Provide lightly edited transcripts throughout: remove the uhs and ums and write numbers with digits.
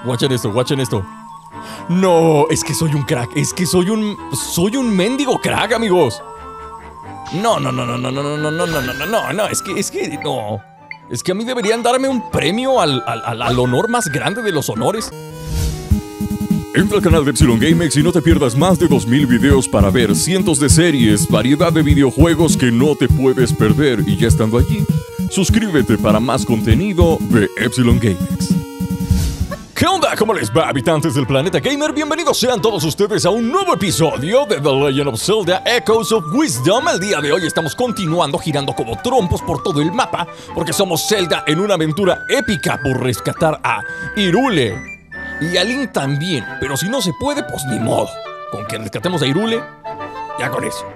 Watchen esto, watchen esto. No, es que soy un crack. Es que soy un mendigo crack, amigos. No, es que no. Es que a mí deberían darme un premio al honor más grande de los honores. Entra al canal de Epsilon GameX y no te pierdas más de 2000 videos para ver cientos de series, variedad de videojuegos que no te puedes perder. Y ya estando allí, suscríbete para más contenido de Epsilon GameX. ¿Qué onda? ¿Cómo les va, habitantes del planeta gamer? Bienvenidos sean todos ustedes a un nuevo episodio de The Legend of Zelda Echoes of Wisdom. El día de hoy estamos continuando girando como trompos por todo el mapa, porque somos Zelda en una aventura épica por rescatar a Hyrule. Y a Link también, pero si no se puede, pues ni modo. Con que rescatemos a Hyrule, ya con eso.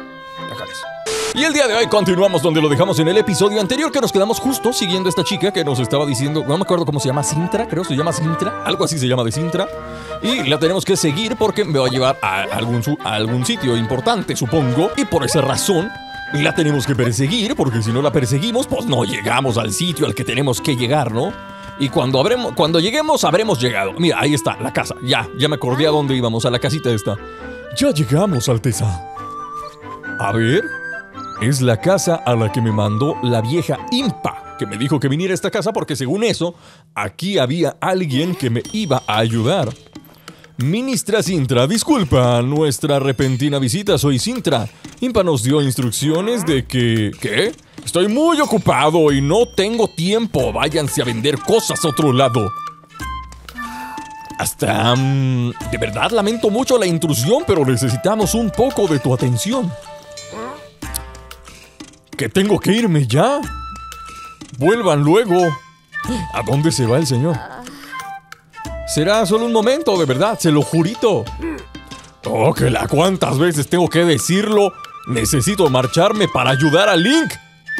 Y el día de hoy continuamos donde lo dejamos en el episodio anterior, que nos quedamos justo siguiendo a esta chica que nos estaba diciendo, no me acuerdo cómo se llama, Sintra, creo que se llama Sintra, algo así se llama de Sintra. Y la tenemos que seguir porque me va a llevar a algún sitio importante, supongo. Y por esa razón la tenemos que perseguir, porque si no la perseguimos, pues no llegamos al sitio al que tenemos que llegar, ¿no? Y cuando lleguemos, habremos llegado. Mira, ahí está, la casa. Ya me acordé a dónde íbamos, a la casita esta. Ya llegamos, Alteza. A ver, es la casa a la que me mandó la vieja Impa, que me dijo que viniera a esta casa porque según eso, aquí había alguien que me iba a ayudar. Ministra Sintra, disculpa nuestra repentina visita, soy Sintra. Impa nos dio instrucciones de que... ¿Qué? Estoy muy ocupado y no tengo tiempo. Váyanse a vender cosas a otro lado. Hasta... de verdad lamento mucho la intrusión, pero necesitamos un poco de tu atención. ¿Que tengo que irme ya? Vuelvan luego. ¿A dónde se va el señor? Será solo un momento, de verdad, se lo jurito. Oh, que la cuántas veces tengo que decirlo. Necesito marcharme para ayudar a Link.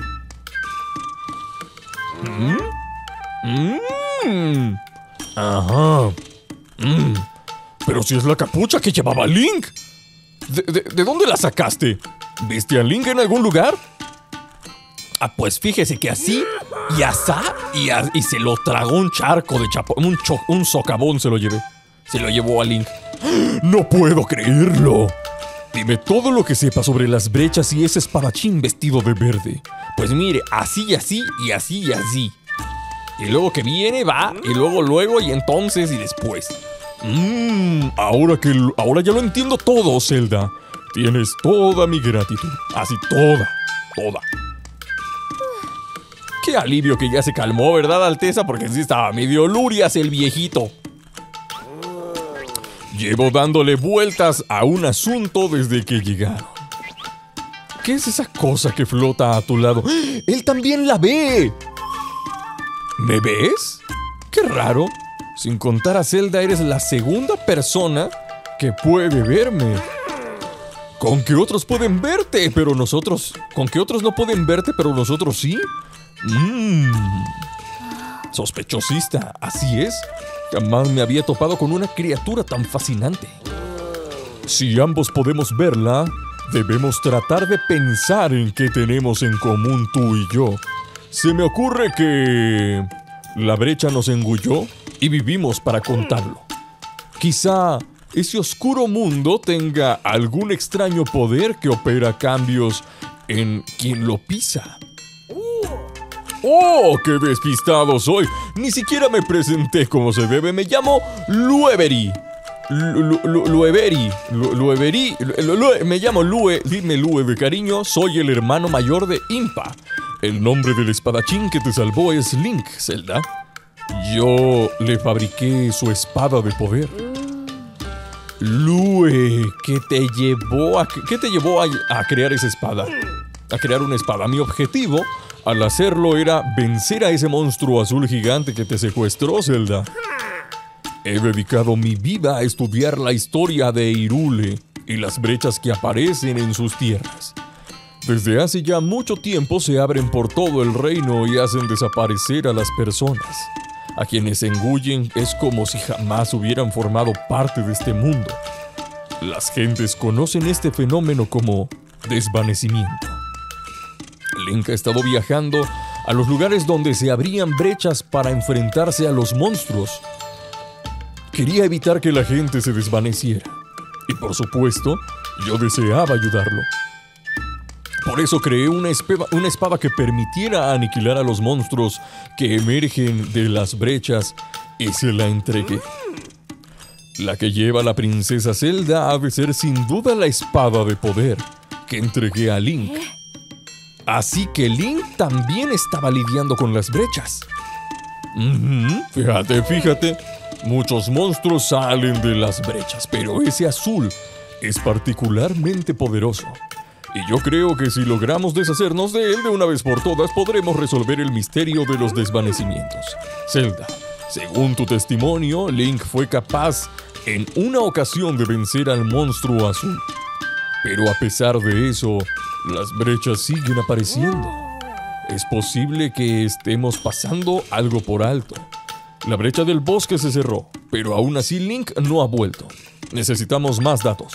Ajá. Pero si es la capucha que llevaba Link. ¿De dónde la sacaste? ¿Viste a Link en algún lugar? Ah, pues fíjese que así y asá y se lo tragó un charco de chapo, un socavón se lo llevó a Link. ¡No puedo creerlo! Dime todo lo que sepa sobre las brechas y ese espadachín vestido de verde. Pues mire, así y así y así y así. Y luego que viene, va, y luego y entonces y después. Ahora ya lo entiendo todo, Zelda. Tienes toda mi gratitud. Así toda. Qué alivio que ya se calmó, ¿verdad, Alteza? Porque sí estaba medio lurias el viejito. Llevo dándole vueltas a un asunto desde que llegaron. ¿Qué es esa cosa que flota a tu lado? ¡Él también la ve! ¿Me ves? ¡Qué raro! Sin contar a Zelda, eres la segunda persona que puede verme. ¿Con qué otros pueden verte, pero nosotros? ¿Con qué otros no pueden verte, pero nosotros sí? Sospechosista, así es. Jamás me había topado con una criatura tan fascinante. Si ambos podemos verla, debemos tratar de pensar en qué tenemos en común tú y yo. Se me ocurre que la brecha nos engulló y vivimos para contarlo. Quizá ese oscuro mundo tenga algún extraño poder que opera cambios en quien lo pisa. ¡Oh, qué despistado soy! Ni siquiera me presenté como se debe. Me llamo Lueveri. Me llamo Lue, dime Lue de cariño. Soy el hermano mayor de Impa. El nombre del espadachín que te salvó es Link, Zelda. Yo le fabriqué su espada de poder. Lue, ¿qué te llevó a crear esa espada? A crear una espada. Mi objetivo al hacerlo era vencer a ese monstruo azul gigante que te secuestró, Zelda. He dedicado mi vida a estudiar la historia de Hyrule y las brechas que aparecen en sus tierras. Desde hace ya mucho tiempo se abren por todo el reino y hacen desaparecer a las personas. A quienes engullen es como si jamás hubieran formado parte de este mundo. Las gentes conocen este fenómeno como desvanecimiento. Link ha estado viajando a los lugares donde se abrían brechas para enfrentarse a los monstruos. Quería evitar que la gente se desvaneciera. Y por supuesto, yo deseaba ayudarlo. Por eso creé una espada que permitiera aniquilar a los monstruos que emergen de las brechas y se la entregué. La que lleva la princesa Zelda ha de ser sin duda la espada de poder que entregué a Link. Así que Link también estaba lidiando con las brechas. Fíjate. Muchos monstruos salen de las brechas, pero ese azul es particularmente poderoso. Y yo creo que si logramos deshacernos de él de una vez por todas, podremos resolver el misterio de los desvanecimientos. Zelda, según tu testimonio, Link fue capaz en una ocasión de vencer al monstruo azul. Pero a pesar de eso, las brechas siguen apareciendo. Es posible que estemos pasando algo por alto. La brecha del bosque se cerró, pero aún así Link no ha vuelto. Necesitamos más datos.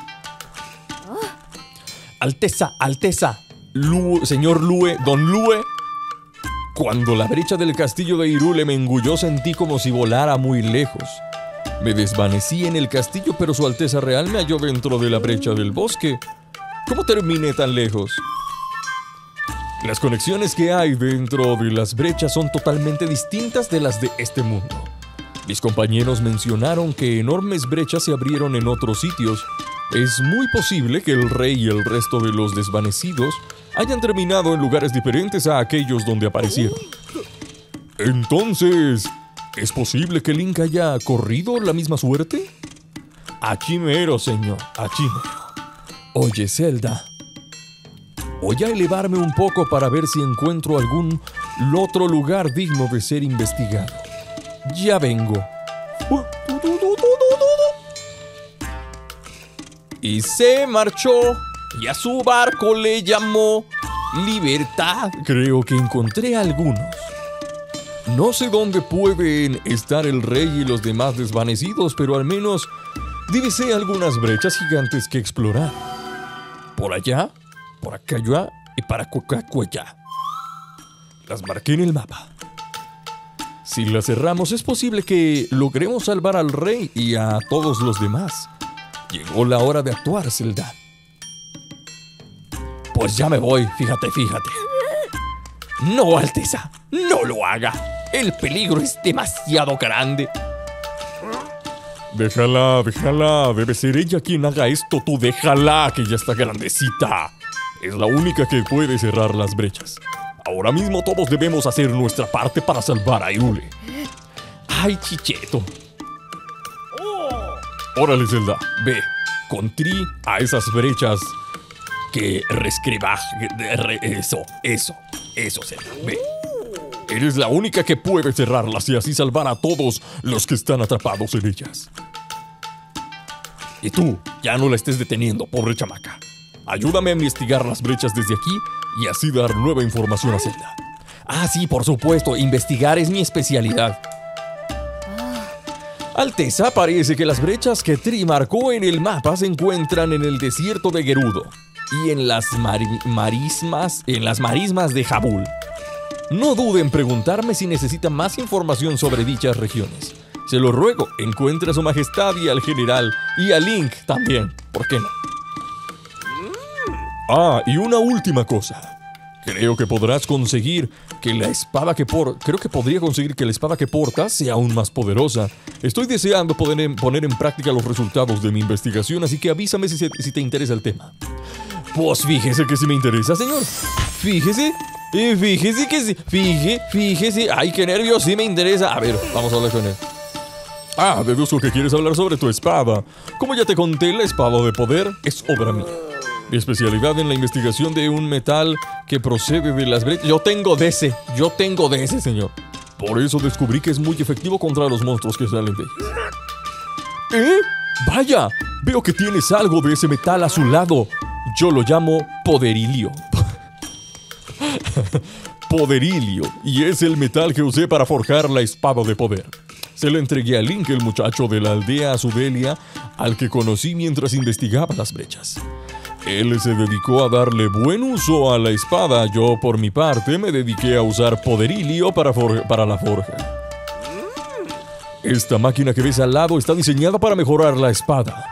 Alteza, señor Lue, don Lue. Cuando la brecha del castillo de Hyrule me engulló, sentí como si volara muy lejos. Me desvanecí en el castillo, pero su Alteza Real me halló dentro de la brecha del bosque. ¿Cómo terminé tan lejos? Las conexiones que hay dentro de las brechas son totalmente distintas de las de este mundo. Mis compañeros mencionaron que enormes brechas se abrieron en otros sitios. Es muy posible que el rey y el resto de los desvanecidos hayan terminado en lugares diferentes a aquellos donde aparecieron. Entonces, ¿es posible que Link haya corrido la misma suerte? Aquí mero, señor, aquí mero. Oye, Zelda, voy a elevarme un poco para ver si encuentro algún otro lugar digno de ser investigado. Ya vengo. Y se marchó, y a su barco le llamó Libertad. Creo que encontré algunos. No sé dónde pueden estar el rey y los demás desvanecidos, pero al menos divisé algunas brechas gigantes que explorar. Por allá, por acá allá y para cuacuacuaya. Las marqué en el mapa. Si las cerramos, es posible que logremos salvar al rey y a todos los demás. Llegó la hora de actuar, Zelda. Pues ya me voy, fíjate. No, Alteza, no lo haga. El peligro es demasiado grande. Déjala. Debe ser ella quien haga esto. Tú déjala, que ya está grandecita. Es la única que puede cerrar las brechas. Ahora mismo todos debemos hacer nuestra parte para salvar a Hyrule. Ay, chicheto. Órale, Zelda, ve, contrí a esas brechas que reescriba. Eso, Zelda, ve. Eres la única que puede cerrarlas y así salvar a todos los que están atrapados en ellas. Y tú, ya no la estés deteniendo, pobre chamaca. Ayúdame a investigar las brechas desde aquí y así dar nueva información a Zelda. Ah, sí, por supuesto, investigar es mi especialidad. Alteza, parece que las brechas que Tri marcó en el mapa se encuentran en el desierto de Gerudo y en las marismas de Jabul. No duden en preguntarme si necesitan más información sobre dichas regiones. Se lo ruego, encuentre a su majestad y al general y a Link también, ¿por qué no? Ah, y una última cosa. Creo que podrás conseguir que la espada que podría conseguir que la espada que portas sea aún más poderosa. Estoy deseando poner en práctica los resultados de mi investigación, así que avísame si te interesa el tema. Pues fíjese que sí me interesa, señor. Fíjese que sí. Fíjese. Ay, qué nervios, sí me interesa. A ver, vamos a hablar con él. Ah, deduzco que quieres hablar sobre tu espada. Como ya te conté, la espada de poder es obra mía. Mi especialidad en la investigación de un metal que procede de las brechas. Yo tengo de ese, señor. Por eso descubrí que es muy efectivo contra los monstruos que salen de ellas. ¿Eh? Vaya, veo que tienes algo de ese metal a su lado. Yo lo llamo poderilio. Poderilio, y es el metal que usé para forjar la espada de poder. Se lo entregué a Link, el muchacho de la aldea Azudelia, al que conocí mientras investigaba las brechas. Él se dedicó a darle buen uso a la espada. Yo, por mi parte, me dediqué a usar poderilio para la forja. Esta máquina que ves al lado está diseñada para mejorar la espada.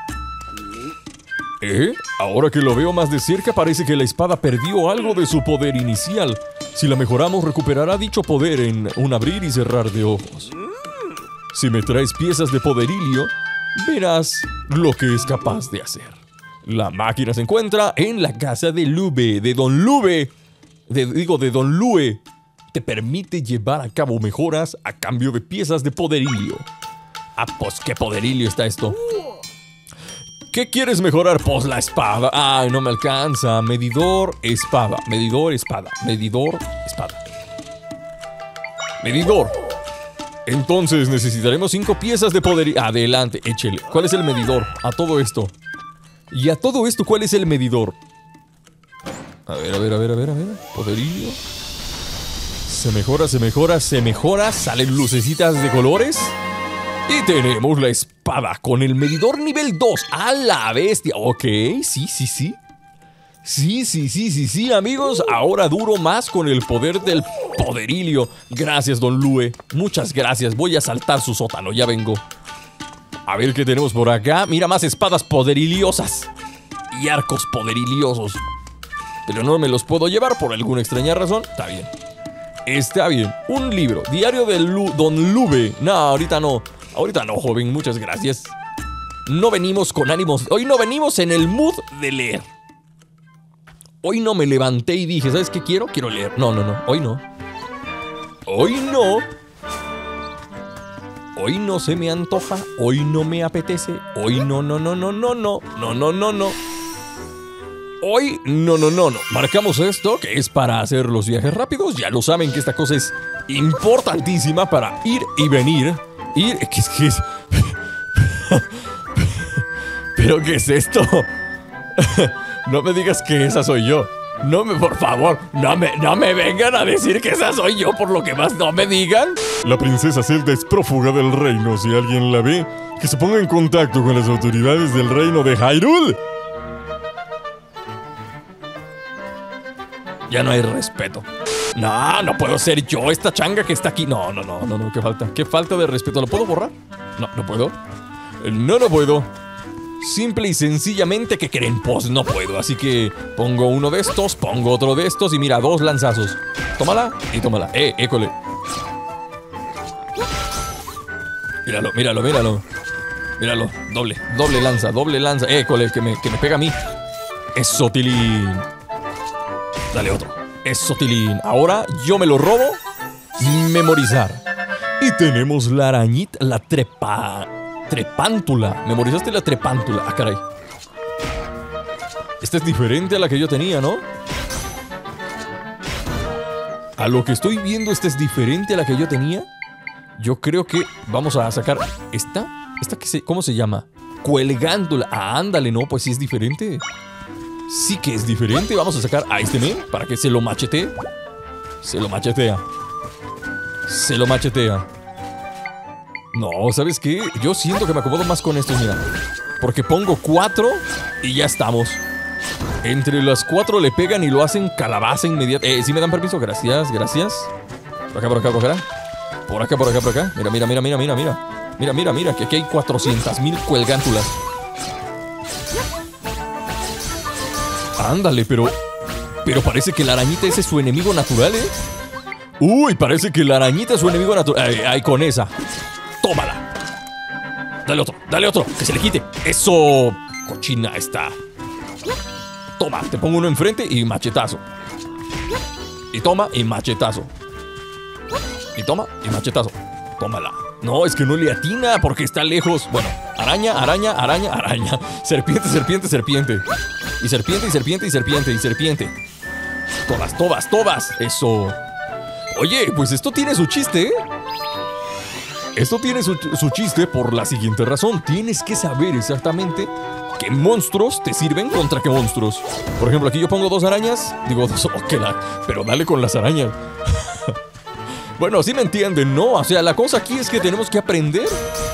Ahora que lo veo más de cerca, parece que la espada perdió algo de su poder inicial. Si la mejoramos, recuperará dicho poder en un abrir y cerrar de ojos. Si me traes piezas de poderilio, verás lo que es capaz de hacer. La máquina se encuentra en la casa de Lube, de Don Lube. De Don Lue. Te permite llevar a cabo mejoras a cambio de piezas de poderilio. Ah, pues qué poderilio está esto. ¿Qué quieres mejorar? Pues la espada. Ay, no me alcanza. Medidor, espada. Medidor, espada. Medidor, espada. Medidor. Entonces necesitaremos 5 piezas de poderilio. Adelante, échele. ¿Cuál es el medidor? A todo esto. Y a todo esto, ¿cuál es el medidor? A ver. Poderillo. Se mejora. Salen lucecitas de colores. Y tenemos la espada con el medidor nivel 2. ¡A la bestia! Ok, sí. Sí, amigos. Ahora duro más con el poder del poderilio. Gracias, Don Lue. Muchas gracias. Voy a saltar su sótano. Ya vengo. A ver qué tenemos por acá. Mira, más espadas poderiliosas. Y arcos poderiliosos. Pero no me los puedo llevar por alguna extraña razón. Está bien. Un libro. Diario de Don Lube. No, ahorita no, joven. Muchas gracias. No venimos con ánimos. Hoy no venimos en el mood de leer. Hoy no me levanté y dije, ¿sabes qué quiero? Quiero leer. No. Hoy no. Hoy no se me antoja. Hoy no me apetece. Hoy no. Hoy no. Marcamos esto, que es para hacer los viajes rápidos. Ya lo saben que esta cosa es importantísima para ir y venir. ¿Qué es? ¿Pero qué es esto? No me digas que esa soy yo. Por favor, no me vengan a decir que esa soy yo, por lo que más no me digan. La princesa Zelda es prófuga del reino. Si alguien la ve, que se ponga en contacto con las autoridades del reino de Hyrule. Ya no hay respeto. No puedo ser yo esta changa que está aquí. No, qué falta de respeto. ¿Lo puedo borrar? No puedo. No puedo. Simple y sencillamente, ¿qué creen? Pues no puedo. Así que pongo uno de estos, pongo otro de estos y mira, 2 lanzazos. Tómala y tómala. École. Míralo. Doble lanza. École, que me pega a mí. Eso, Tilín. Dale otro. Eso, Tilín. Ahora yo me lo robo. Memorizar. Y tenemos la arañita, la trepántula. Memorizaste la trepántula. Ah, caray. Esta es diferente a la que yo tenía, ¿no? A lo que estoy viendo, esta es diferente a la que yo tenía. Yo creo que vamos a sacar esta. ¿Cómo se llama? Cuelgándula. Ah, ándale, no, pues sí es diferente. Sí que es diferente. Vamos a sacar a este men para que se lo machetee. Se lo machetea. No, ¿sabes qué? Yo siento que me acomodo más con estos, mira. Porque pongo 4 y ya estamos. Entre las 4 le pegan y lo hacen calabaza inmediata. ¿Sí me dan permiso? Gracias. Por acá. Mira, que aquí hay 400,000 cuelgántulas. Ándale, pero parece que la arañita ese es su enemigo natural, ¿eh? Uy, parece que la arañita es su enemigo natural. Ahí con esa. Tómala. Dale otro, que se le quite. Eso, cochina está. Toma, te pongo uno enfrente y machetazo. Y toma y machetazo. Tómala. No, es que no le atina porque está lejos. Bueno, araña. Serpiente. Y serpiente. Todas. Eso. Oye, pues esto tiene su chiste, ¿eh? Esto tiene su chiste por la siguiente razón. Tienes que saber exactamente qué monstruos te sirven contra qué monstruos. Por ejemplo, aquí yo pongo 2 arañas. Digo, 2, pero dale con las arañas. Bueno, sí me entienden, ¿no? O sea, la cosa aquí es que tenemos que aprender.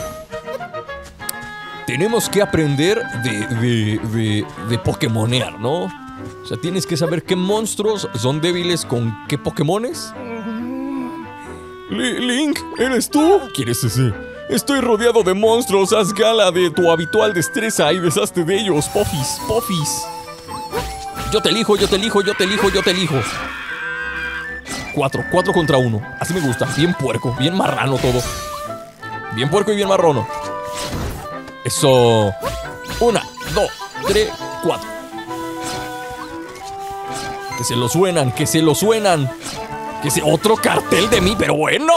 Tenemos que aprender de Pokémonear, ¿no? O sea, tienes que saber qué monstruos son débiles con qué Pokémones. Link, ¿eres tú? ¿Quieres ese Estoy rodeado de monstruos. Haz gala de tu habitual destreza y deshazte de ellos. Pofis, Pofis. Yo te elijo, yo te elijo, yo te elijo, yo te elijo. 4 contra 1. Así me gusta. Bien puerco, bien marrano todo. Bien puerco y bien marrano. Eso. 1, 2, 3, 4. Que se lo suenan, que se lo suenan. Otro cartel de mí, pero bueno.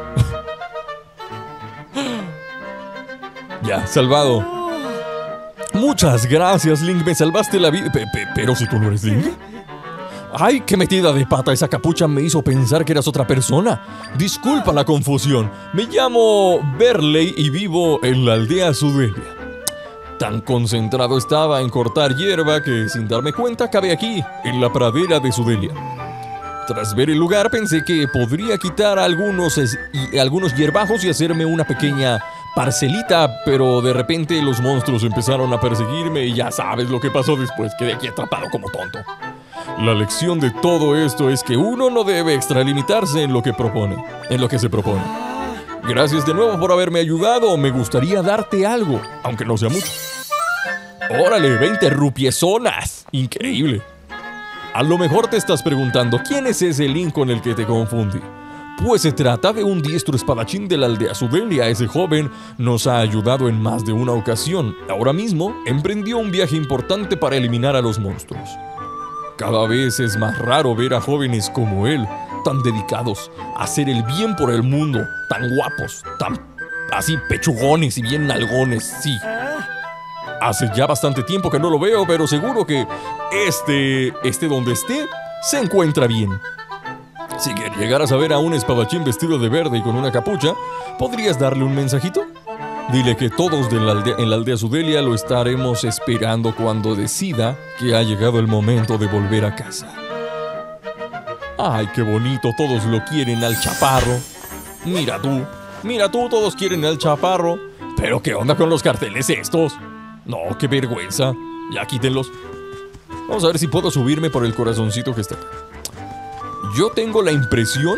Ya, salvado. Muchas gracias, Link. Me salvaste la vida. Pero si tú no eres Link. ¡Ay, qué metida de pata! Esa capucha me hizo pensar que eras otra persona. Disculpa la confusión. Me llamo Berley y vivo en la aldea Sudelia. Tan concentrado estaba en cortar hierba que, sin darme cuenta, acabé aquí, en la pradera de Sudelia. Tras ver el lugar, pensé que podría quitar algunos hierbajos y hacerme una pequeña parcelita, pero de repente los monstruos empezaron a perseguirme y ya sabes lo que pasó después. Quedé aquí atrapado como tonto. La lección de todo esto es que uno no debe extralimitarse en lo que se propone. Gracias de nuevo por haberme ayudado. Me gustaría darte algo, aunque no sea mucho. ¡Órale! 20 rupiezonas. Increíble. A lo mejor te estás preguntando, ¿quién es ese Link con el que te confundí? Pues se trata de un diestro espadachín de la aldea Sudelia. Ese joven nos ha ayudado en más de una ocasión. Ahora mismo emprendió un viaje importante para eliminar a los monstruos. Cada vez es más raro ver a jóvenes como él, tan dedicados a hacer el bien por el mundo, tan guapos, tan así pechugones y bien nalgones, sí. Hace ya bastante tiempo que no lo veo, pero seguro que donde esté, se encuentra bien. Si llegaras a ver a un espadachín vestido de verde y con una capucha, ¿podrías darle un mensajito? Dile que todos en la aldea Sudelia lo estaremos esperando cuando decida que ha llegado el momento de volver a casa. ¡Ay, qué bonito! Todos lo quieren al chaparro. Mira tú, todos quieren al chaparro. ¿Pero qué onda con los carteles estos? No, qué vergüenza. Ya quítenlos. Vamos a ver si puedo subirme por el corazoncito que está acá. Yo tengo la impresión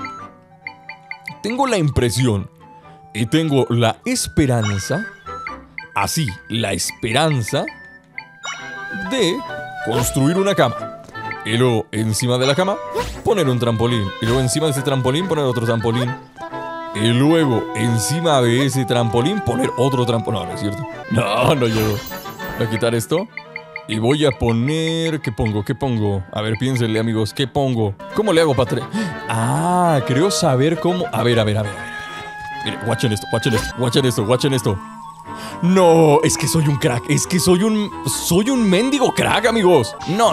y tengo la esperanza, la esperanza de construir una cama. Y luego encima de la cama poner un trampolín. Y luego encima de ese trampolín poner otro trampolín. Y luego encima de ese trampolín poner otro trampolín. No es cierto. No llego. Voy a quitar esto. Y voy a poner... ¿Qué pongo? A ver, piénsenle, amigos. ¿Qué pongo? ¿Cómo le hago para tres? Ah, creo saber cómo... A ver. Mire, watchen esto. No, es que soy un crack. Es que soy un mendigo crack, amigos. No.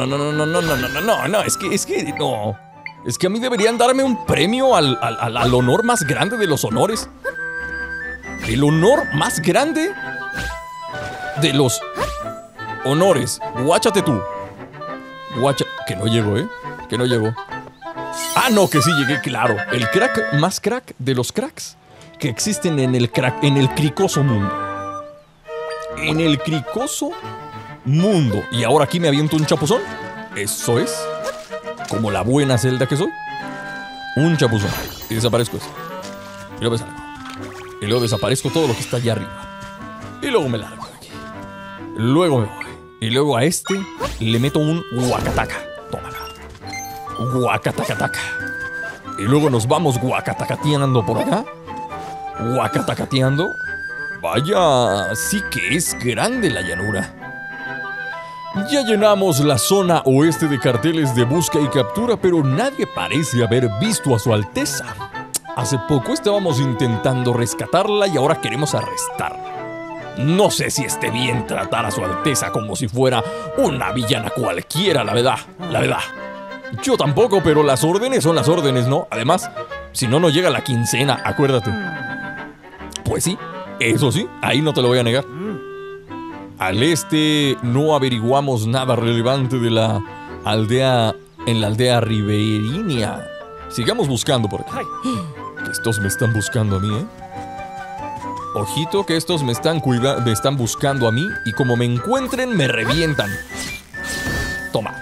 Es que a mí deberían darme un premio al honor más grande de los honores. El honor más grande de los honores. Guáchate tú. Que no llego, que no llego. Ah, no, que sí llegué, claro. El crack más crack de los cracks que existen en el cricoso mundo. En el cricoso mundo. Y ahora aquí me aviento un chapuzón. Eso es. Como la buena Zelda que soy. Un chapuzón. Y desaparezco eso. Y luego me salgo. Y luego desaparezco todo lo que está allá arriba. Y luego me largo de aquí. Luego me voy. Y luego a este le meto un guacataca. Tómala. Guacatacataca. Y luego nos vamos guacatacateando por acá. Guacatacateando. Vaya, sí que es grande la llanura. Ya llenamos la zona oeste de carteles de busca y captura, pero nadie parece haber visto a su Alteza. Hace poco estábamos intentando rescatarla y ahora queremos arrestarla. No sé si esté bien tratar a su Alteza como si fuera una villana cualquiera, la verdad. Yo tampoco, pero las órdenes son las órdenes, ¿no? Además, si no nos llega la quincena, acuérdate. Pues sí, eso sí, ahí no te lo voy a negar. Al este no averiguamos nada relevante de la aldea, en la aldea ribereña. Sigamos buscando por aquí. Que estos me están buscando a mí, Ojito que estos me están buscando a mí y como me encuentren me revientan. Toma.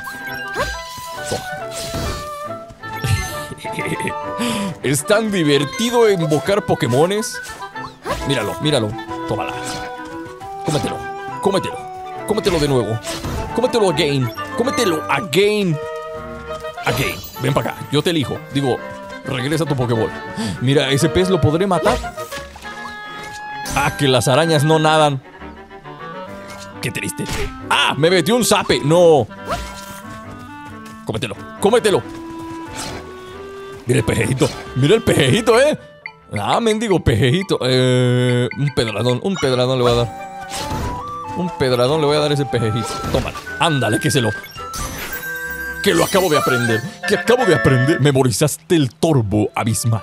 Es tan divertido invocar Pokémones. Míralo, míralo. Tómala. Cómetelo, cómetelo. Cómetelo de nuevo. Cómetelo again. Cómetelo again. Again. Ven para acá, yo te elijo. Digo, regresa tu Pokéball. Mira, ese pez lo podré matar. Ah, que las arañas no nadan. Qué triste. ¡Ah! Me metió un zape. No. Cómetelo. Cómetelo. Mira el pejejito. Mira el pejejito, Ah, mendigo pejejito. Un pedradón. Un pedradón le voy a dar. Un pedradón le voy a dar a ese pejejito. Tómalo. Ándale, que lo acabo de aprender. Que acabo de aprender. Memorizaste el Torbo abismal.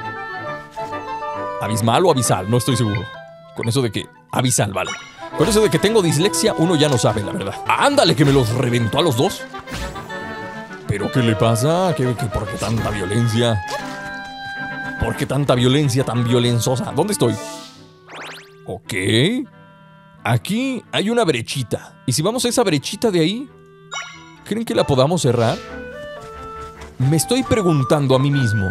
¿Abismal o abisal? No estoy seguro. Con eso de que... Abisal, vale. Con eso de que tengo dislexia, uno ya no sabe, la verdad. ¡Ándale, que me los reventó a los dos! ¿Pero qué le pasa? ¿Por qué tanta violencia? ¿Por qué tanta violencia tan violenzosa? ¿Dónde estoy? Ok. Aquí hay una brechita. Y si vamos a esa brechita de ahí, ¿creen que la podamos cerrar? Me estoy preguntando a mí mismo.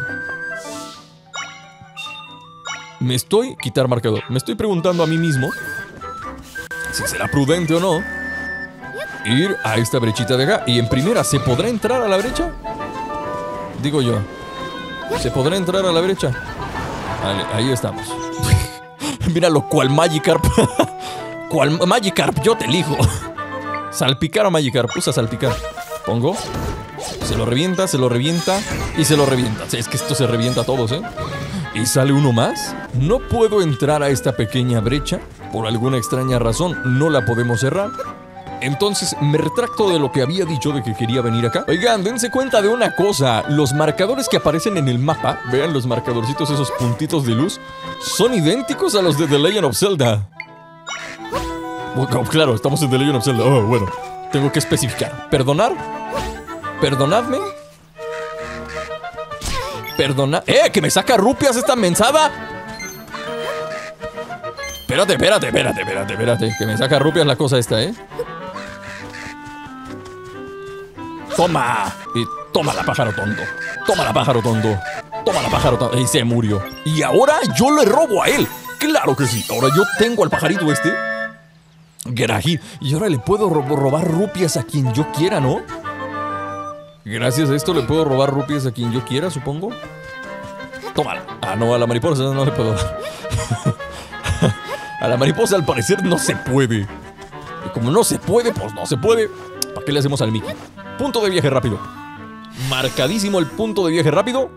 Quitar marcador. Me estoy preguntando a mí mismo si será prudente o no ir a esta brechita de acá. Y en primera, ¿se podrá entrar a la brecha? Digo yo. ¿Se podrá entrar a la brecha? Vale, ahí estamos. Míralo, cual Magikarp. Cual Magikarp, yo te elijo. Salpicar a Magikarp, usa salpicar. Pongo. Se lo revienta y se lo revienta. Es que esto se revienta a todos, ¿Y sale uno más? No puedo entrar a esta pequeña brecha. Por alguna extraña razón, no la podemos cerrar. Entonces, me retracto de lo que había dicho de que quería venir acá. Oigan, dense cuenta de una cosa. Los marcadores que aparecen en el mapa, vean los marcadorcitos, esos puntitos de luz, son idénticos a los de The Legend of Zelda. Oh, claro, estamos en The Legend of Zelda. Oh, bueno, tengo que especificar. ¿Perdonar? ¿Perdonadme? Perdona... ¡Que me saca rupias esta mensada! Espérate. Que me saca rupias la cosa esta, ¡Toma! Y tómala, pájaro tonto. Tómala, pájaro tonto. Y se murió. Y ahora yo le robo a él. ¡Claro que sí! Ahora yo tengo al pajarito este. Grají. Y ahora le puedo robar rupias a quien yo quiera, ¿no? Gracias a esto le puedo robar rupias a quien yo quiera, supongo. Tómala. Ah, no, a la mariposa no le puedo dar. A la mariposa al parecer no se puede. Y como no se puede, pues no se puede. ¿Para qué le hacemos al Mickey? Punto de viaje rápido. Marcadísimo el punto de viaje rápido.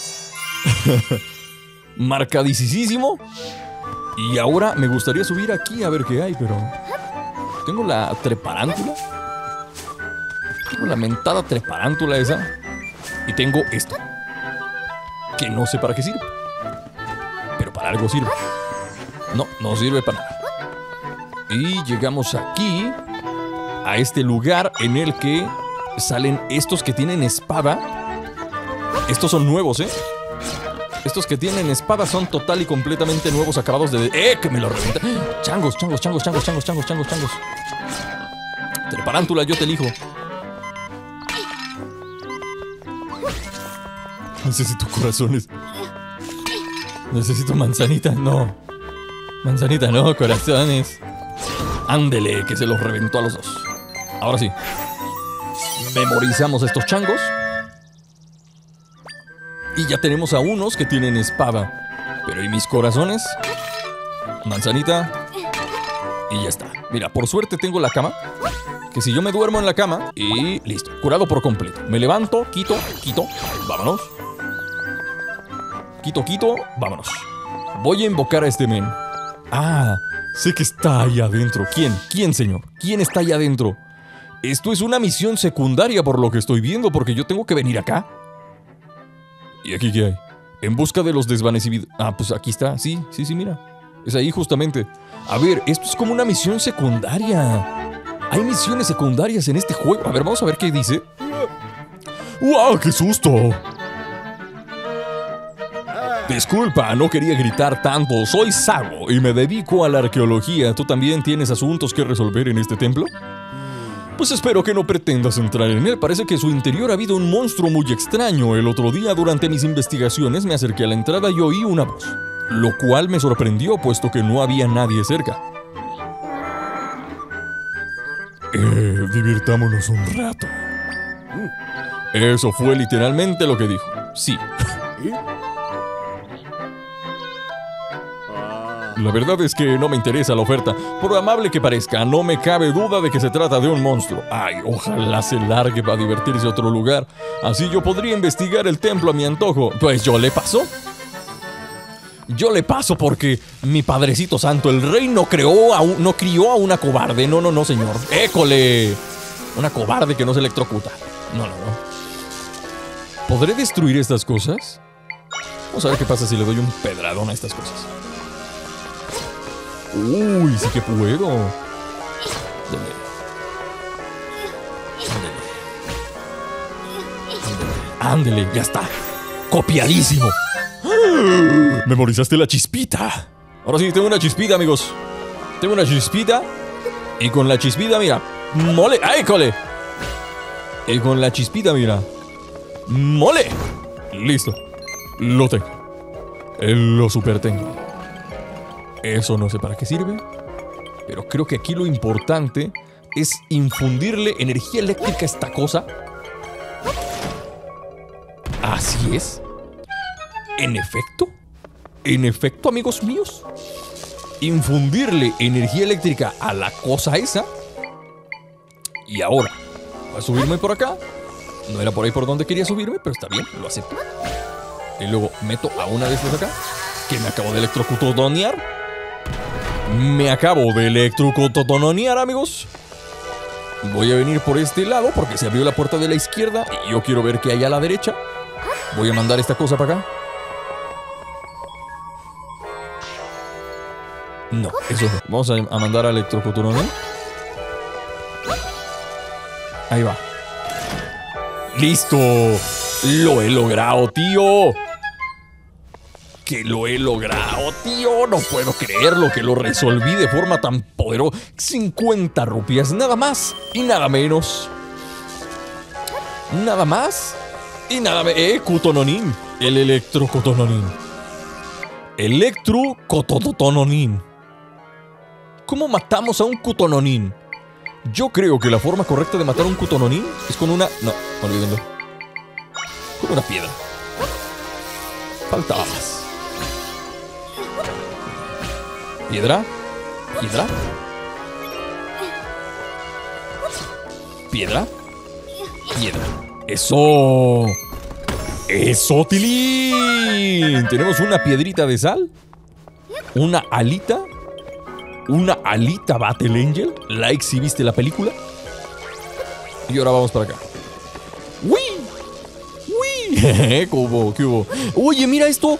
Marcadísimo. Y ahora me gustaría subir aquí a ver qué hay, pero... Tengo la treparántula. Tengo la mentada treparántula esa. Y tengo esto. Que no sé para qué sirve. Pero para algo sirve. No, no sirve para nada. Y llegamos aquí, a este lugar en el que salen estos que tienen espada. Estos son nuevos, Estos que tienen espada son total y completamente nuevos, acabados de... ¡Que me lo revienta! Changos. Treparántula, yo te elijo. Necesito corazones. Necesito manzanita, no. Manzanita, no, corazones. Ándele, que se los reventó a los dos. Ahora sí. Memorizamos estos changos. Y ya tenemos a unos que tienen espada. Pero ¿y mis corazones? Manzanita. Y ya está. Mira, por suerte tengo la cama. Que si yo me duermo en la cama y listo, curado por completo. Me levanto, quito, vámonos. Quito, vámonos. Voy a invocar a este men. Ah, sé que está ahí adentro. ¿Quién, señor? ¿Quién está ahí adentro? Esto es una misión secundaria por lo que estoy viendo, porque yo tengo que venir acá. ¿Y aquí qué hay? En busca de los desvanecidos. Ah, pues aquí está. Sí, mira. Es ahí justamente. A ver, esto es como una misión secundaria. Hay misiones secundarias en este juego. A ver, vamos a ver qué dice. ¡Wow! ¡Qué susto! Disculpa, no quería gritar tanto. Soy Sago y me dedico a la arqueología. ¿Tú también tienes asuntos que resolver en este templo? Pues espero que no pretendas entrar en él. Parece que en su interior ha habido un monstruo muy extraño. El otro día, durante mis investigaciones, me acerqué a la entrada y oí una voz. lo cual me sorprendió puesto que no había nadie cerca. Divirtámonos un rato. Eso fue literalmente lo que dijo. Sí. La verdad es que no me interesa la oferta. Por amable que parezca, no me cabe duda de que se trata de un monstruo. Ay, ojalá se largue para divertirse a otro lugar. Así yo podría investigar el templo a mi antojo. Pues yo le paso. Yo le paso porque mi Padrecito Santo, el rey, no crió a una cobarde. No, no, no, señor. ¡École! Una cobarde que no se electrocuta. No, no, no. ¿Podré destruir estas cosas? Vamos a ver qué pasa si le doy un pedradón a estas cosas. Uy, sí que puedo. Ándele, ya está. Copiadísimo. Memorizaste la chispita. Ahora sí, tengo una chispita, amigos. Tengo una chispita. Y con la chispita, mira. ¡Mole! ¡Ay, cole! Y con la chispita, mira. ¡Mole! Listo. Lo tengo. Lo super tengo. Eso no sé para qué sirve. Pero creo que aquí lo importante es infundirle energía eléctrica a esta cosa. Así es. En efecto, amigos míos, infundirle energía eléctrica a la cosa esa. Y ahora, voy a subirme por acá. No era por ahí por donde quería subirme, pero está bien, lo acepto. Y luego meto a una de estas acá, que me acabo de electrocutonear. Amigos. Voy a venir por este lado porque se abrió la puerta de la izquierda y yo quiero ver qué hay a la derecha. Voy a mandar esta cosa para acá. No, eso no. Vamos a mandar a electrocutonear. Ahí va. ¡Listo! ¡Lo he logrado, tío! ¡Que lo he logrado, tío! No puedo creerlo que lo resolví de forma tan poderosa. 50 rupias, nada más y nada menos. Nada más y nada menos. Cutononin. El electrocutononin. Electrocutononin. ¿Cómo matamos a un cutononin? Yo creo que la forma correcta de matar a un cutononin es con una... No, olvídenlo. Con una piedra. Faltaba más. Piedra. Piedra. Piedra. Piedra. ¡Eso! ¡Eso, Tilín! Tenemos una piedrita de sal. Una alita. Una alita Battle Angel. Like si viste la película. Y ahora vamos para acá. ¡Uy! ¡Uy! ¿Qué hubo? ¿Qué hubo? Oye, mira esto.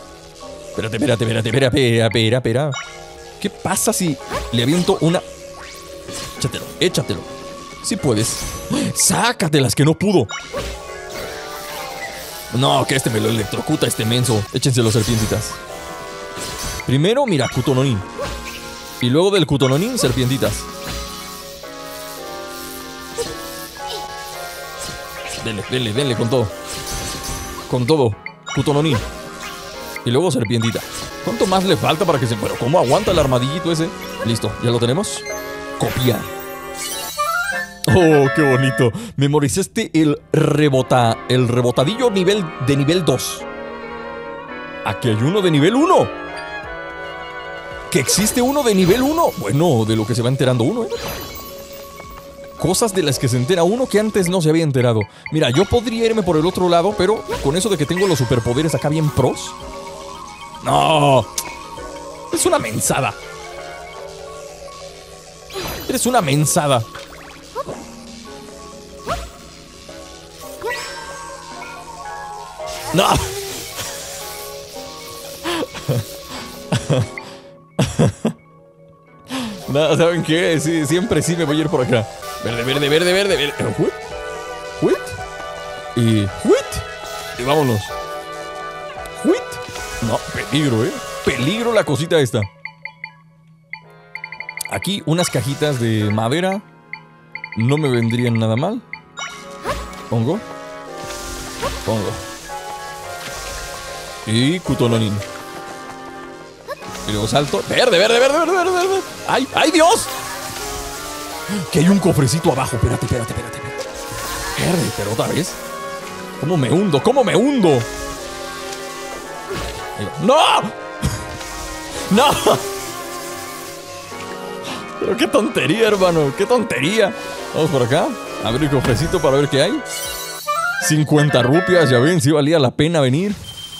Espera. ¿Qué pasa si le aviento una? Échatelo. Si puedes. Sácatelas, que no pudo. No, que este me lo electrocuta, este menso. Échenselo, serpientitas. Primero, mira, cutononin. Y luego del cutononin, serpientitas. Denle con todo. Con todo. Cutononin. Y luego serpientita. ¿Cuánto más le falta para que se... Bueno, ¿cómo aguanta el armadillito ese? Listo, ya lo tenemos. Copiar. Oh, qué bonito. Memorizaste el rebotadillo de nivel 2. Aquí hay uno de nivel 1. ¿Que existe uno de nivel 1? Bueno, de lo que se va enterando uno, ¿eh? Cosas de las que se entera uno que antes no se había enterado. Mira, yo podría irme por el otro lado, pero con eso de que tengo los superpoderes acá bien pros... No, es una mensada. Eres una mensada. No. No, ¿saben qué? Sí, siempre sí me voy a ir por acá. Verde. Huit. Y vámonos. No, peligro, peligro la cosita esta. Aquí unas cajitas de madera no me vendrían nada mal. Pongo. Y cutononin. Y luego salto. Verde, verde, verde, verde, verde, verde. ¡Ay, ay, Dios! Que hay un cofrecito abajo. Espérate, espérate, espérate. Verde, pero otra vez. ¿Cómo me hundo? ¿Cómo me hundo? ¡No! ¡No! Pero qué tontería, hermano. ¡Qué tontería! Vamos por acá. Abrir el cofrecito para ver qué hay. 50 rupias, ya ven, sí valía la pena venir.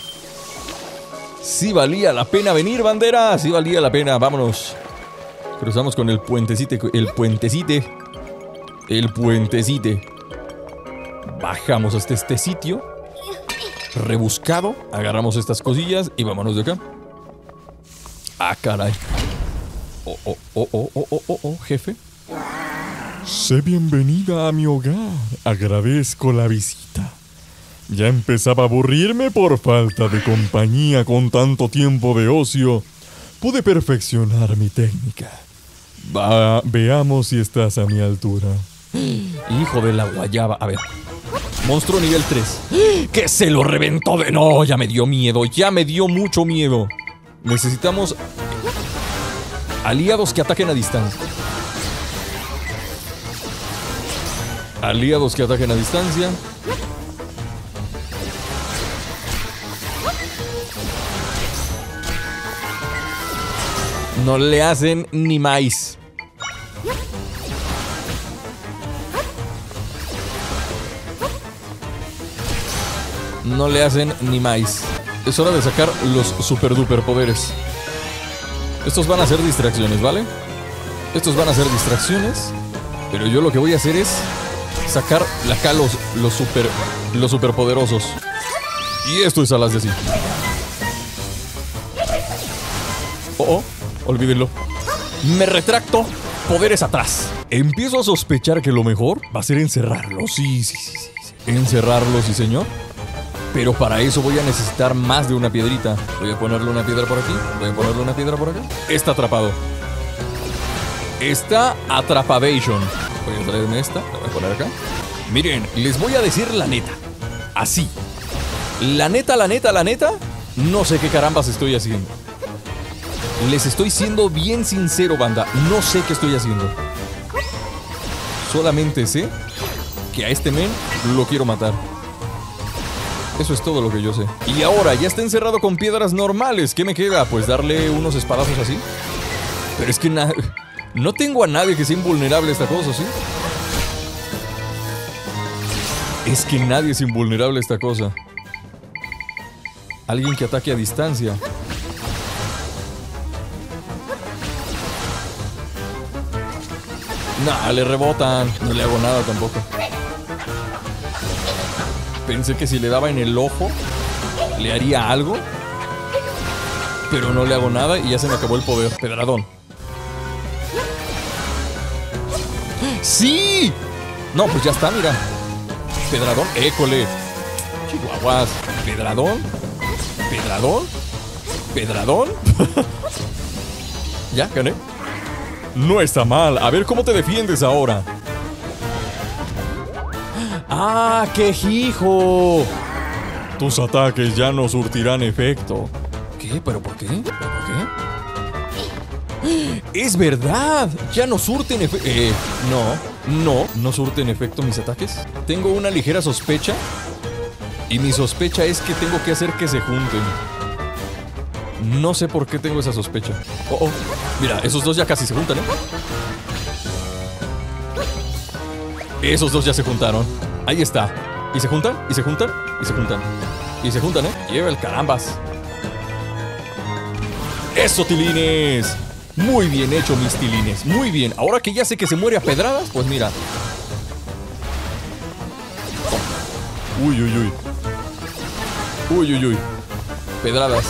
Sí valía la pena venir, bandera. Sí valía la pena, vámonos. Cruzamos con el puentecite. El puentecite. El puentecite. Bajamos hasta este sitio rebuscado. Agarramos estas cosillas y vámonos de acá. Ah, caray. Jefe. Sé bienvenida a mi hogar. Agradezco la visita. Ya empezaba a aburrirme por falta de compañía con tanto tiempo de ocio. Pude perfeccionar mi técnica. Veamos si estás a mi altura. Hijo de la guayaba. A ver. Monstruo nivel 3. ¡Que se lo reventó de... No, ya me dio miedo. Ya me dio mucho miedo. Necesitamos aliados que ataquen a distancia. Aliados que ataquen a distancia. No le hacen ni maíz. No le hacen ni maíz. Es hora de sacar los super duper poderes. Estos van a ser distracciones, ¿vale? Estos van a ser distracciones. Pero yo lo que voy a hacer es sacar acá los superpoderosos. Y esto es a las de así. Olvídenlo. Me retracto. Poderes atrás. Empiezo a sospechar que lo mejor va a ser encerrarlo. Sí. Encerrarlo, sí, señor. Pero para eso voy a necesitar más de una piedrita. Voy a ponerle una piedra por aquí. Voy a ponerle una piedra por acá. Está atrapado. Está atrapadation. Voy a traerme esta. La voy a poner acá. Miren, les voy a decir la neta. Así. La neta. No sé qué carambas estoy haciendo. Les estoy siendo bien sincero, banda. No sé qué estoy haciendo. Solamente sé que a este men lo quiero matar. Eso es todo lo que yo sé. Y ahora ya está encerrado con piedras normales. ¿Qué me queda? Pues darle unos espadazos así. Pero es que no tengo a nadie que sea invulnerable a esta cosa, ¿sí? Es que nadie es invulnerable a esta cosa. Alguien que ataque a distancia. Nah, le rebotan. No le hago nada tampoco. Pensé que si le daba en el ojo le haría algo. Pero no le hago nada y ya se me acabó el poder. Pedradón. ¡Sí! No, pues ya está, mira. Pedradón, école. Chihuahuas. Pedradón. Ya, gané. No está mal. A ver cómo te defiendes ahora. ¡Ah, qué hijo! Tus ataques ya no surtirán efecto. ¿Qué? ¿Pero por qué? ¿Pero por qué? ¡Es verdad! Ya no surten efecto. No surten efecto mis ataques. Tengo una ligera sospecha. Y mi sospecha es que tengo que hacer que se junten. No sé por qué tengo esa sospecha. Mira, esos dos ya casi se juntan, ¿eh? Esos dos ya se juntaron. Ahí está. Y se juntan, y se juntan, y se juntan. Y se juntan, ¿eh? Lleva el carambas. ¡Eso, tilines! Muy bien hecho, mis tilines. Muy bien. Ahora que ya sé que se muere a pedradas, pues mira. Uy. Pedradas.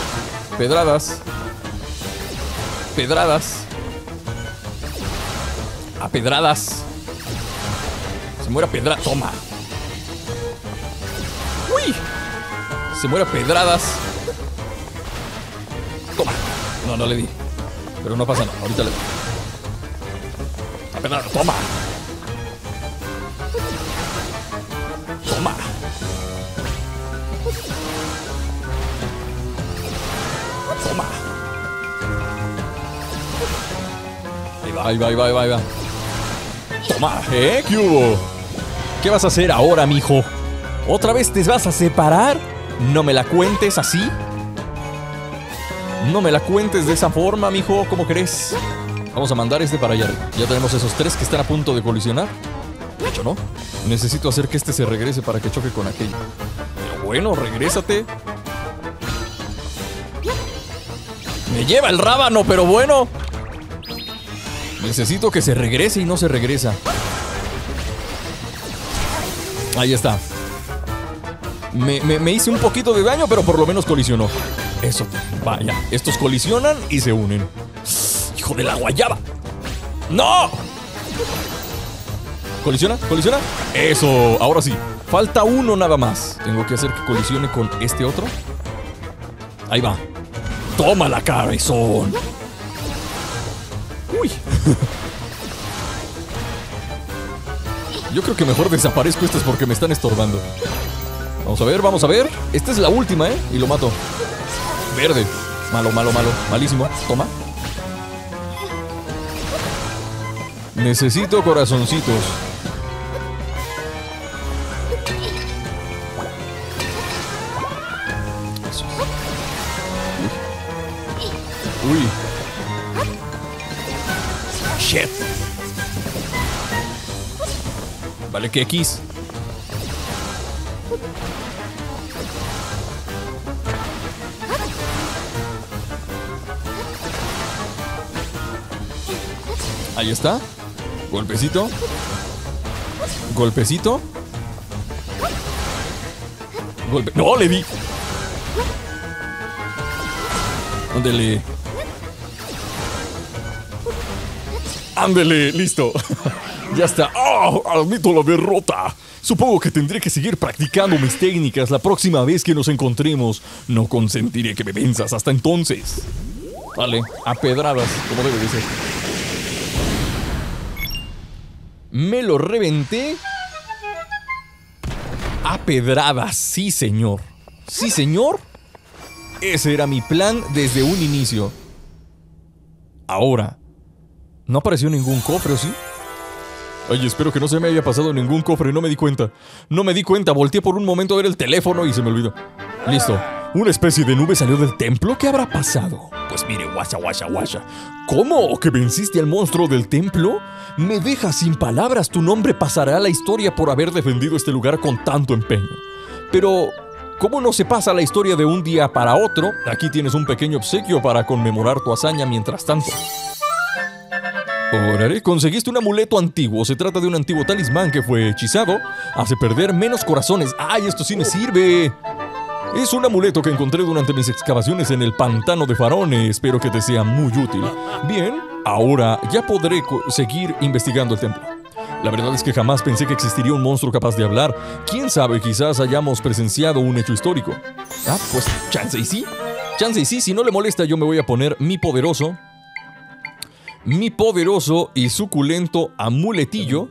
A pedradas. Se muere a pedradas. Toma. Uy. Se muere a pedradas. Toma. No le di. Pero no pasa nada. Ahorita le doy. A pedradas. Toma. Ahí va, ahí va, ahí va, ahí va. Toma, ¿qué hubo? ¿Qué vas a hacer ahora, mijo? ¿Otra vez te vas a separar? No me la cuentes así. No me la cuentes de esa forma, mijo. ¿Cómo crees? Vamos a mandar este para allá. Ya tenemos esos 3 que están a punto de colisionar. De hecho, ¿no? Necesito hacer que este se regrese para que choque con aquello. Pero bueno, regrésate. Me lleva el rábano, pero bueno. Necesito que se regrese y no se regresa. Ahí está. Me hice un poquito de daño, pero por lo menos colisionó. Eso, vaya. Estos colisionan y se unen. ¡Hijo de la guayaba! ¡No! ¿Colisiona? ¿Colisiona? Eso, ahora sí. Falta uno nada más. Tengo que hacer que colisione con este otro. Ahí va. ¡Toma la cabezón! ¡Uy! Yo creo que mejor desaparezco estas porque me están estorbando. Vamos a ver, vamos a ver. Esta es la última, ¿eh? Y lo mato. Verde. Malo, malo, malo. Malísimo. Toma. Necesito corazoncitos. Uy. Shit. Vale, que X. Ahí está. Golpecito. Golpecito. Golpe. ¡No, le di! Ándele. Ándele, listo. Ya está. ¡Oh! Admito la derrota. Supongo que tendré que seguir practicando mis técnicas la próxima vez que nos encontremos. No consentiré que me venzas hasta entonces. Vale, a pedradas, como debe de ser. Me lo reventé. A pedradas, sí señor. Sí señor. Ese era mi plan desde un inicio. Ahora, no apareció ningún cofre, ¿o sí? Ay, espero que no se me haya pasado ningún cofre, no me di cuenta. No me di cuenta, volteé por un momento a ver el teléfono y se me olvidó. Listo. ¿Una especie de nube salió del templo? ¿Qué habrá pasado? Pues mire, guasha, guasha, guasha. ¿Cómo? ¿Que venciste al monstruo del templo? Me dejas sin palabras. Tu nombre pasará a la historia por haber defendido este lugar con tanto empeño. Pero, ¿cómo no se pasa la historia de un día para otro? Aquí tienes un pequeño obsequio para conmemorar tu hazaña mientras tanto. Órale, conseguiste un amuleto antiguo. Se trata de un antiguo talismán que fue hechizado. Hace perder menos corazones. ¡Ay, esto sí me sirve! Es un amuleto que encontré durante mis excavaciones en el pantano de Farone. Espero que te sea muy útil. Bien, ahora ya podré seguir investigando el templo. La verdad es que jamás pensé que existiría un monstruo capaz de hablar. ¿Quién sabe? Quizás hayamos presenciado un hecho histórico. Ah, pues chance y sí. Chance y sí, si no le molesta yo me voy a poner mi poderoso y suculento amuletillo.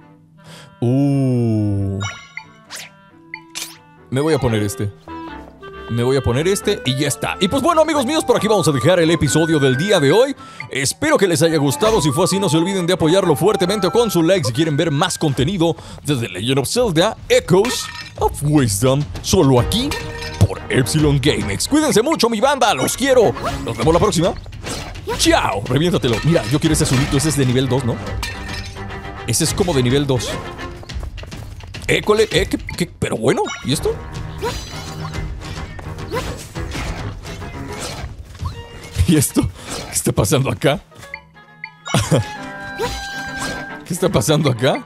Me voy a poner este. Me voy a poner este y ya está. Y pues bueno, amigos míos, por aquí vamos a dejar el episodio del día de hoy. Espero que les haya gustado. Si fue así, no se olviden de apoyarlo fuertemente con su like si quieren ver más contenido de The Legend of Zelda Echoes of Wisdom, solo aquí por Epsilon GameX. Cuídense mucho, mi banda, los quiero. Nos vemos la próxima. ¡Chao! Reviéntatelo. Mira, yo quiero ese azulito, ese es de nivel 2, ¿no? Ese es como de nivel 2. École, ¿qué? Pero bueno, ¿y esto? ¿Y esto? ¿Qué está pasando acá? ¿Qué está pasando acá?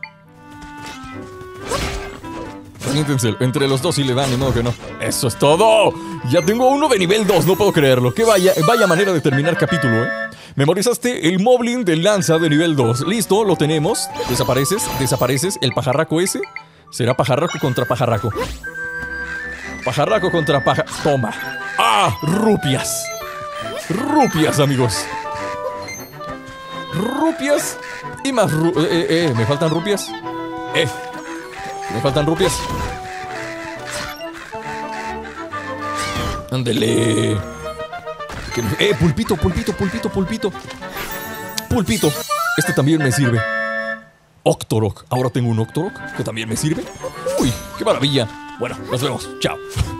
Reviéntense, entre los dos si le dan, ni modo que no. ¡Eso es todo! Ya tengo uno de nivel 2, no puedo creerlo. Que vaya manera de terminar capítulo, ¿eh? Memorizaste el Moblin de lanza de nivel 2. Listo, lo tenemos. Desapareces. El pajarraco ese será pajarraco contra pajarraco. Pajarraco contra pajarraco. Toma. ¡Ah! Rupias. Rupias, amigos. Rupias y más me faltan rupias. Me faltan rupias. Ándele. Pulpito. Pulpito. Este también me sirve. Octorok. Ahora tengo un Octorok que también me sirve. Uy, qué maravilla. Bueno, nos vemos. Chao.